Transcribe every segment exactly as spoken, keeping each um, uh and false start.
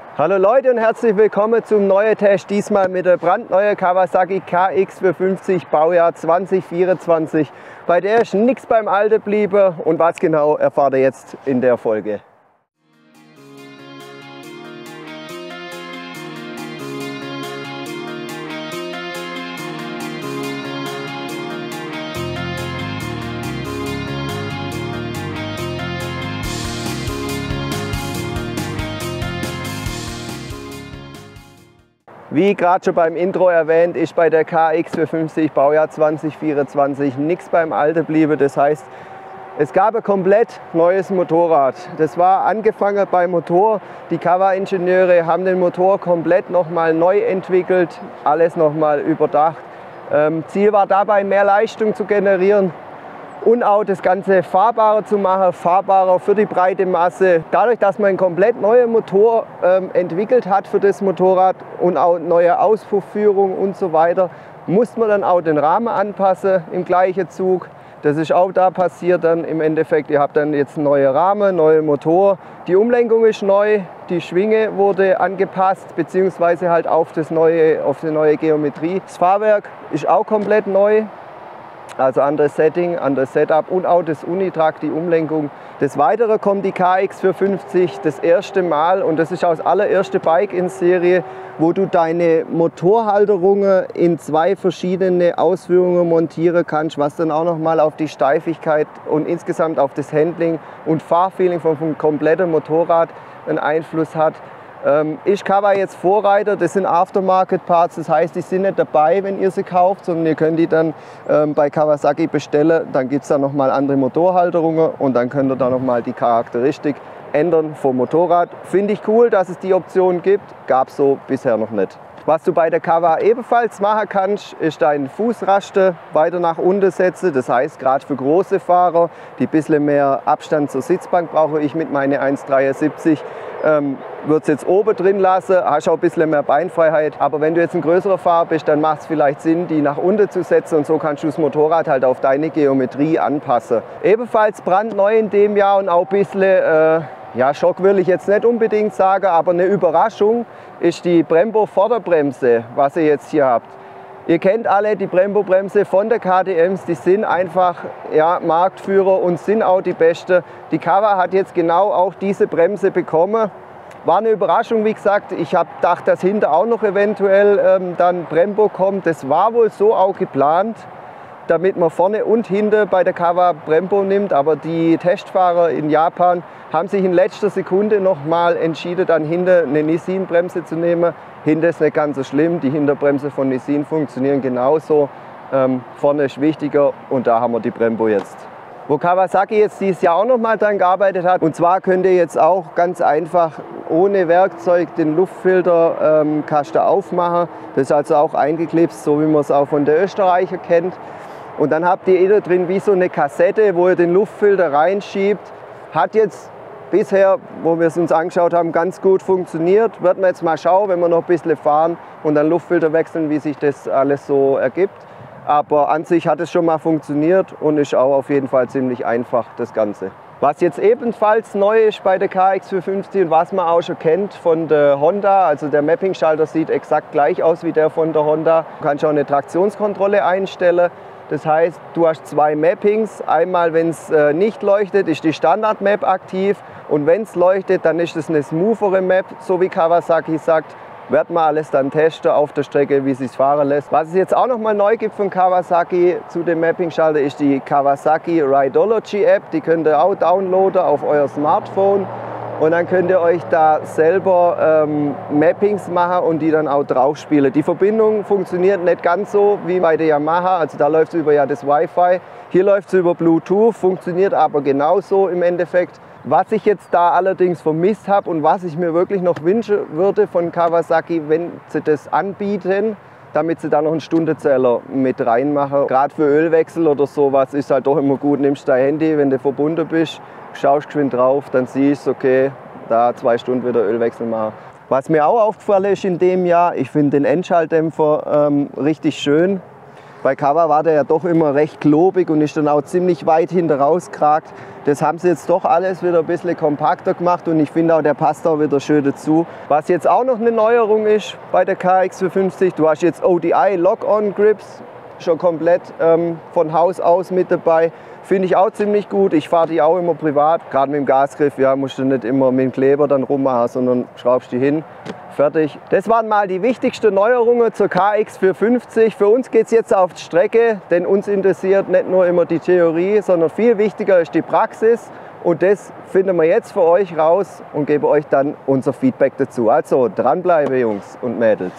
Hallo Leute und herzlich willkommen zum neuen Test, diesmal mit der brandneuen Kawasaki K X vierhundertfünfzig Baujahr zwanzig vierundzwanzig. Bei der ist nichts beim Alten geblieben und was genau erfahrt ihr jetzt in der Folge. Wie gerade schon beim Intro erwähnt, ist bei der K X vierhundertfünfzig Baujahr zwanzig vierundzwanzig nichts beim Alten geblieben. Das heißt, es gab ein komplett neues Motorrad. Das war angefangen beim Motor. Die Kawa-Ingenieure haben den Motor komplett nochmal neu entwickelt, alles nochmal überdacht. Ähm, Ziel war dabei, mehr Leistung zu generieren und auch das Ganze fahrbarer zu machen, fahrbarer für die breite Masse. Dadurch, dass man einen komplett neuen Motor ähm, entwickelt hat für das Motorrad und auch neue Ausfuhrführung und so weiter, musste man dann auch den Rahmen anpassen im gleichen Zug. Das ist auch da passiert dann im Endeffekt. Ihr habt dann jetzt einen neuen Rahmen, neuen Motor. Die Umlenkung ist neu, die Schwinge wurde angepasst, beziehungsweise halt auf, das neue, auf die neue Geometrie. Das Fahrwerk ist auch komplett neu. Also anderes Setting, anderes Setup und auch das Unitrack, die Umlenkung. Des Weiteren kommt die K X vierhundertfünfzig das erste Mal, und das ist auch das allererste Bike in Serie, wo du deine Motorhalterungen in zwei verschiedene Ausführungen montieren kannst, was dann auch nochmal auf die Steifigkeit und insgesamt auf das Handling und Fahrfeeling vom, vom kompletten Motorrad einen Einfluss hat. Ähm, ist Kawa jetzt Vorreiter, das sind Aftermarket-Parts, das heißt, die sind nicht dabei, wenn ihr sie kauft, sondern ihr könnt die dann ähm, bei Kawasaki bestellen. Dann gibt es da nochmal andere Motorhalterungen und dann könnt ihr da nochmal die Charakteristik ändern vom Motorrad. Finde ich cool, dass es die Option gibt, gab es so bisher noch nicht. Was du bei der Kawa ebenfalls machen kannst, ist deinen Fußraste weiter nach unten setzen. Das heißt, gerade für große Fahrer, die ein bisschen mehr Abstand zur Sitzbank brauche ich mit meiner eins Komma dreiundsiebzig, ähm, wird es jetzt oben drin lassen, hast auch ein bisschen mehr Beinfreiheit. Aber wenn du jetzt ein größerer Fahrer bist, dann macht es vielleicht Sinn, die nach unten zu setzen, und so kannst du das Motorrad halt auf deine Geometrie anpassen. Ebenfalls brandneu in dem Jahr und auch ein bisschen, äh, ja, Schock will ich jetzt nicht unbedingt sagen, aber eine Überraschung ist die Brembo Vorderbremse, was ihr jetzt hier habt. Ihr kennt alle die Brembo Bremse von der K T Ms, die sind einfach, ja, Marktführer und sind auch die beste. Die Kawa hat jetzt genau auch diese Bremse bekommen. War eine Überraschung, wie gesagt. Ich habe gedacht, dass hinter auch noch eventuell ähm, dann Brembo kommt. Das war wohl so auch geplant, damit man vorne und hinten bei der Kawa Brembo nimmt. Aber die Testfahrer in Japan haben sich in letzter Sekunde noch mal entschieden, dann hinten eine Nissin-Bremse zu nehmen. Hinten ist nicht ganz so schlimm, die Hinterbremse von Nissin funktionieren genauso. Ähm, vorne ist wichtiger und da haben wir die Brembo jetzt. Wo Kawasaki jetzt dieses Jahr auch noch mal dran gearbeitet hat, und zwar könnt ihr jetzt auch ganz einfach ohne Werkzeug den Luftfilter ähm, Kasten aufmachen. Das ist also auch eingeklipst, so wie man es auch von der Österreicher kennt. Und dann habt ihr innen drin wie so eine Kassette, wo ihr den Luftfilter reinschiebt. Hat jetzt bisher, wo wir es uns angeschaut haben, ganz gut funktioniert. Wird man jetzt mal schauen, wenn wir noch ein bisschen fahren und dann Luftfilter wechseln, wie sich das alles so ergibt. Aber an sich hat es schon mal funktioniert und ist auch auf jeden Fall ziemlich einfach, das Ganze. Was jetzt ebenfalls neu ist bei der K X vierhundertfünfzig und was man auch schon kennt von der Honda, also der Mapping-Schalter sieht exakt gleich aus wie der von der Honda. Du kannst auch eine Traktionskontrolle einstellen. Das heißt, du hast zwei Mappings. Einmal, wenn es äh, nicht leuchtet, ist die Standard-Map aktiv. Und wenn es leuchtet, dann ist es eine smoothere Map, so wie Kawasaki sagt. Wird man alles dann testen auf der Strecke, wie es sich fahren lässt. Was es jetzt auch noch mal neu gibt von Kawasaki zu dem Mapping-Schalter, ist die Kawasaki Rideology App. Die könnt ihr auch downloaden auf euer Smartphone. Und dann könnt ihr euch da selber ähm, Mappings machen und die dann auch drauf spielen. Die Verbindung funktioniert nicht ganz so wie bei der Yamaha, also da läuft es über ja das Wi-Fi. Hier läuft es über Bluetooth, funktioniert aber genauso im Endeffekt. Was ich jetzt da allerdings vermisst habe und was ich mir wirklich noch wünschen würde von Kawasaki, wenn sie das anbieten, damit sie da noch einen Stundenzähler mit reinmachen. Gerade für Ölwechsel oder sowas ist halt doch immer gut, nimmst dein Handy, wenn du verbunden bist, schaust geschwind drauf, dann siehst du, okay, da zwei Stunden wieder Ölwechsel machen. Was mir auch aufgefallen ist in dem Jahr, ich finde den Endschalldämpfer ähm, richtig schön. Bei Kawa war der ja doch immer recht klobig und ist dann auch ziemlich weit hinter rausgeragt. Das haben sie jetzt doch alles wieder ein bisschen kompakter gemacht und ich finde auch, der passt auch wieder schön dazu. Was jetzt auch noch eine Neuerung ist bei der K X vierhundertfünfzig, du hast jetzt O D I Lock-on-Grips schon komplett ähm, von Haus aus mit dabei. Finde ich auch ziemlich gut. Ich fahre die auch immer privat. Gerade mit dem Gasgriff, ja, musst du nicht immer mit dem Kleber dann rummachen, sondern schraubst die hin. Fertig. Das waren mal die wichtigsten Neuerungen zur K X vierhundertfünfzig. Für uns geht es jetzt auf die Strecke, denn uns interessiert nicht nur immer die Theorie, sondern viel wichtiger ist die Praxis. Und das finden wir jetzt für euch raus und geben euch dann unser Feedback dazu. Also dranbleiben, Jungs und Mädels.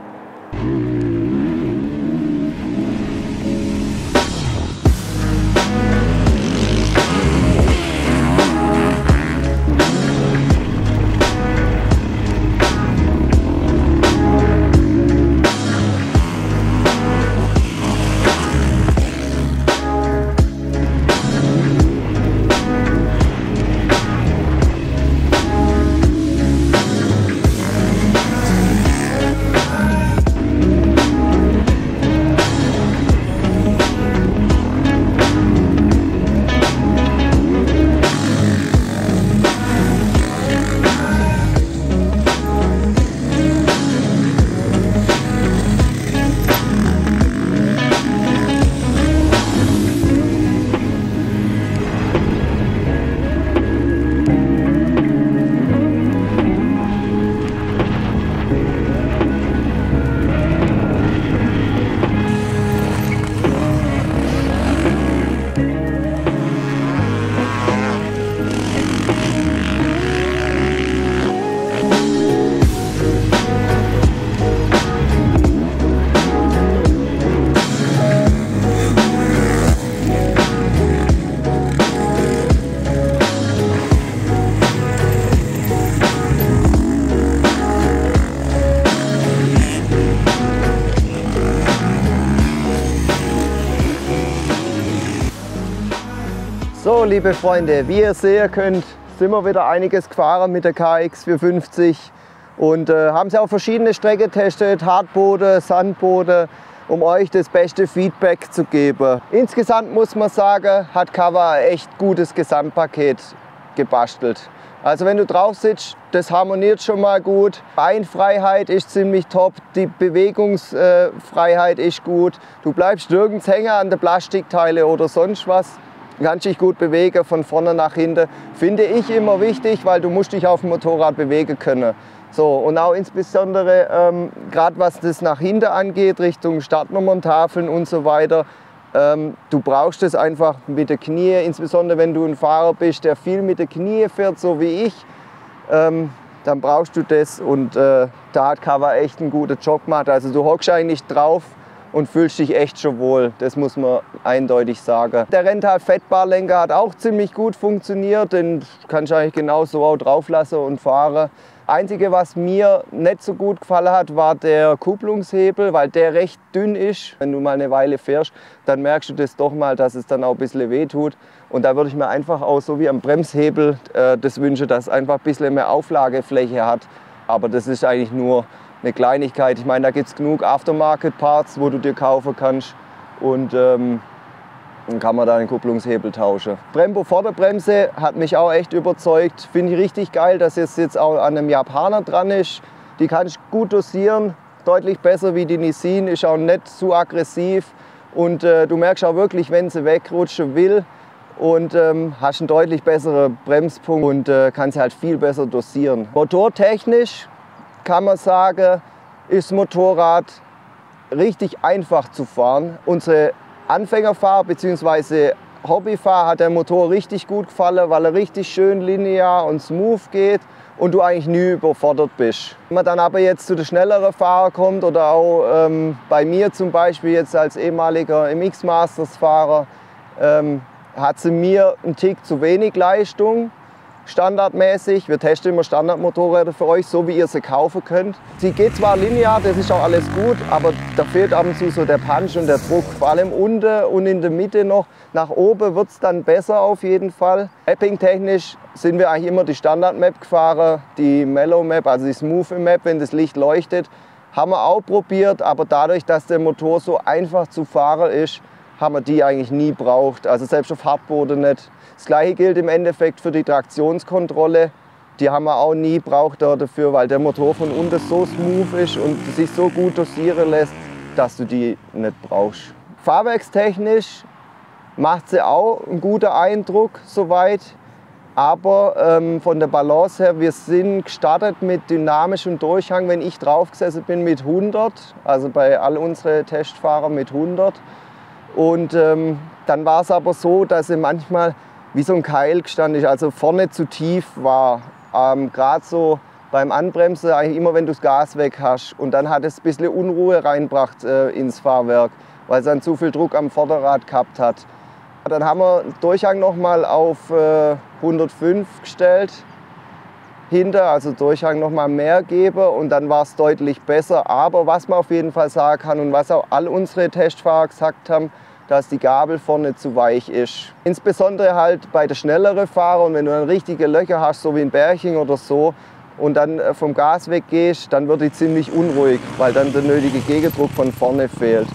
So, liebe Freunde, wie ihr sehen könnt, sind wir wieder einiges gefahren mit der K X vierhundertfünfzig und äh, haben sie auf verschiedene Strecken getestet, Hartboden, Sandboden, um euch das beste Feedback zu geben. Insgesamt muss man sagen, hat Kawa ein echt gutes Gesamtpaket gebastelt. Also wenn du drauf sitzt, das harmoniert schon mal gut. Beinfreiheit ist ziemlich top, die Bewegungsfreiheit ist gut. Du bleibst nirgends hängen an den Plastikteile oder sonst was. Du kannst dich gut bewegen, von vorne nach hinten. Finde ich immer wichtig, weil du musst dich auf dem Motorrad bewegen können. So, und auch insbesondere, ähm, gerade was das nach hinten angeht, Richtung Startnummerntafeln und so weiter, ähm, du brauchst es einfach mit den Knie, insbesondere wenn du ein Fahrer bist, der viel mit den Knie fährt, so wie ich, ähm, dann brauchst du das und äh, da hat Kawa echt einen guten Job gemacht. Also du hockst eigentlich drauf und fühlst dich echt schon wohl, das muss man eindeutig sagen. Der Rental-Fettbarlenker hat auch ziemlich gut funktioniert, den kannst du eigentlich genauso auch drauf lassen und fahren. Einzige, was mir nicht so gut gefallen hat, war der Kupplungshebel, weil der recht dünn ist. Wenn du mal eine Weile fährst, dann merkst du das doch mal, dass es dann auch ein bisschen weh tut. Und da würde ich mir einfach auch so wie am Bremshebel äh, das wünschen, dass es einfach ein bisschen mehr Auflagefläche hat. Aber das ist eigentlich nur eine Kleinigkeit. Ich meine, da gibt es genug Aftermarket-Parts, wo du dir kaufen kannst. Und ähm, dann kann man da den Kupplungshebel tauschen. Brembo Vorderbremse hat mich auch echt überzeugt. Finde ich richtig geil, dass es jetzt auch an einem Japaner dran ist. Die kann ich gut dosieren, deutlich besser wie die Nissin, ist auch nicht zu aggressiv. Und äh, du merkst auch wirklich, wenn sie wegrutschen will. Und ähm, hast einen deutlich besseren Bremspunkt und äh, kannst halt viel besser dosieren. Motortechnisch kann man sagen, ist das Motorrad richtig einfach zu fahren. Unsere Anfängerfahrer bzw. Hobbyfahrer hat der Motor richtig gut gefallen, weil er richtig schön linear und smooth geht und du eigentlich nie überfordert bist. Wenn man dann aber jetzt zu den schnelleren Fahrern kommt oder auch ähm, bei mir zum Beispiel jetzt als ehemaliger M X-Masters-Fahrer, ähm, hat sie mir einen Tick zu wenig Leistung. Standardmäßig. Wir testen immer Standardmotorräder für euch, so wie ihr sie kaufen könnt. Sie geht zwar linear, das ist auch alles gut, aber da fehlt ab und zu so der Punch und der Druck. Vor allem unten und in der Mitte noch. Nach oben wird es dann besser auf jeden Fall. Mapping-technisch sind wir eigentlich immer die Standard-Map gefahren, die Mellow-Map, also die Smooth-Map, wenn das Licht leuchtet. Haben wir auch probiert, aber dadurch, dass der Motor so einfach zu fahren ist, haben wir die eigentlich nie braucht. Also selbst auf Hartboden nicht. Das gleiche gilt im Endeffekt für die Traktionskontrolle. Die haben wir auch nie braucht dafür, weil der Motor von unten so smooth ist und sich so gut dosieren lässt, dass du die nicht brauchst. Fahrwerkstechnisch macht sie auch einen guten Eindruck soweit. Aber ähm, von der Balance her, wir sind gestartet mit dynamischem Durchhang, wenn ich drauf gesessen bin, mit hundert. Also bei all unseren Testfahrern mit hundert. Und ähm, dann war es aber so, dass sie manchmal wie so ein Keil gestanden ist, also vorne zu tief war. Ähm, Gerade so beim Anbremsen, eigentlich immer wenn du das Gas weg hast. Und dann hat es ein bisschen Unruhe reingebracht äh, ins Fahrwerk, weil es dann zu viel Druck am Vorderrad gehabt hat. Dann haben wir den Durchhang noch mal auf äh, hundertfünf gestellt, hinter, also Durchhang noch mal mehr geben und dann war es deutlich besser. Aber was man auf jeden Fall sagen kann und was auch all unsere Testfahrer gesagt haben, dass die Gabel vorne zu weich ist. Insbesondere halt bei den schnelleren Fahrern, wenn du dann richtige Löcher hast, so wie in Berching oder so, und dann vom Gas weggehst, dann wird die ziemlich unruhig, weil dann der nötige Gegendruck von vorne fehlt.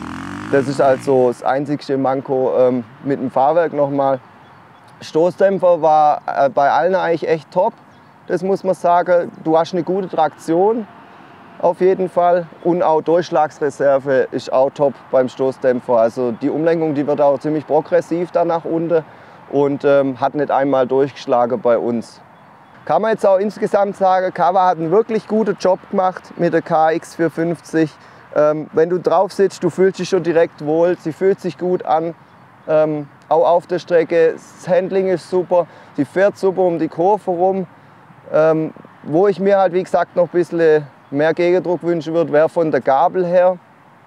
Das ist also das einzigste Manko ähm, mit dem Fahrwerk nochmal. Stoßdämpfer war äh, bei allen eigentlich echt top, das muss man sagen. Du hast eine gute Traktion auf jeden Fall und auch Durchschlagsreserve ist auch top beim Stoßdämpfer. Also die Umlenkung, die wird auch ziemlich progressiv da nach unten und ähm, hat nicht einmal durchgeschlagen bei uns. Kann man jetzt auch insgesamt sagen, Kawa hat einen wirklich guten Job gemacht mit der K X vierhundertfünfzig. Ähm, wenn du drauf sitzt, du fühlst dich schon direkt wohl, sie fühlt sich gut an, ähm, auch auf der Strecke. Das Handling ist super, sie fährt super um die Kurve rum. Ähm, wo ich mir halt, wie gesagt, noch ein bisschen mehr Gegendruck wünschen würde, wäre von der Gabel her.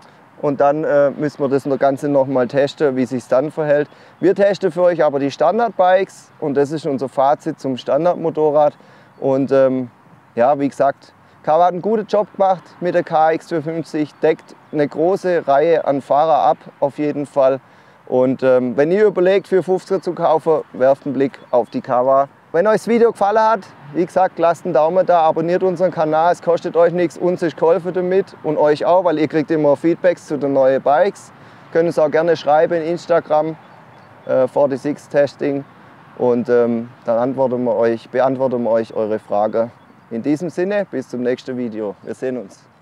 Und dann äh, müssen wir das Ganze noch mal testen, wie sich dann verhält. Wir testen für euch aber die Standardbikes und das ist unser Fazit zum Standardmotorrad. Und ähm, ja, wie gesagt, Kawa hat einen guten Job gemacht mit der K X vierhundertfünfzig, deckt eine große Reihe an Fahrer ab, auf jeden Fall. Und ähm, wenn ihr überlegt, für fünfziger zu kaufen, werft einen Blick auf die Kawa. Wenn euch das Video gefallen hat, wie gesagt, lasst einen Daumen da, abonniert unseren Kanal, es kostet euch nichts, uns ist geholfen damit und euch auch, weil ihr kriegt immer Feedbacks zu den neuen Bikes. Ihr könnt uns auch gerne schreiben in Instagram, äh, sechsundvierzig Testing, und ähm, dann antworten wir euch, beantworten wir euch eure Frage. In diesem Sinne, bis zum nächsten Video. Wir sehen uns.